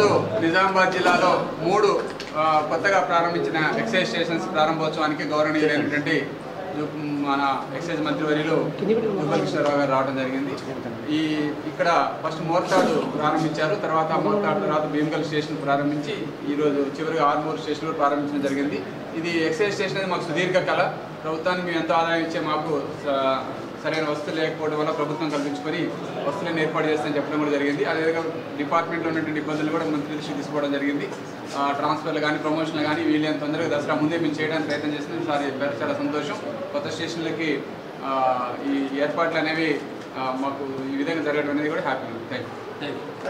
నిజామాబాద్ జిల్లాలో 3 కొత్తగా ప్రారంభించిన ఎక్సైజ్ స్టేషన్స్ ప్రారంభోత్సవానికి గౌరవనీయులైనటువంటి మన ఎక్సైజ్ మంత్రివర్యులు ముద్దుల కృష్ణారావు గారు రావడం జరిగింది. ఇక్కడ ఫస్ట్ మోర్తాడు ప్రారంభించారు, తర్వాత మోర్తాడు తర్వాత భీమగల్ స్టేషన్ ప్రారంభించి ఈరోజు చివరిగా ఆర్మూర్ స్టేషన్ ప్రారంభించడం జరిగింది. ఇది ఎక్సైజ్ స్టేషన్ అనేది మాకు సుదీర్ఘ కళ. ప్రభుత్వానికి మేము ఎంతో ఆదాయం ఇచ్చే మాకు సరైన వస్తువులు లేకపోవడం వల్ల ప్రభుత్వం కల్పించుకొని వస్తువులను ఏర్పాటు చేస్తామని చెప్పడం కూడా జరిగింది. అదేవిధంగా డిపార్ట్మెంట్లో ఉన్నటువంటి ఇబ్బందులు కూడా మంత్రి దృష్టికి తీసుకోవడం జరిగింది. ట్రాన్స్ఫర్లు కానీ ప్రమోషన్లు కానీ వీళ్ళని తొందరగా దసరా ముందే మేము చేయడానికి ప్రయత్నం చేస్తున్నాం. ఈసారి చాలా సంతోషం. కొత్త స్టేషన్లకి ఈ ఏర్పాట్లు అనేవి మాకు ఈ విధంగా జరగడం అనేది కూడా హ్యాపీ. Thank you.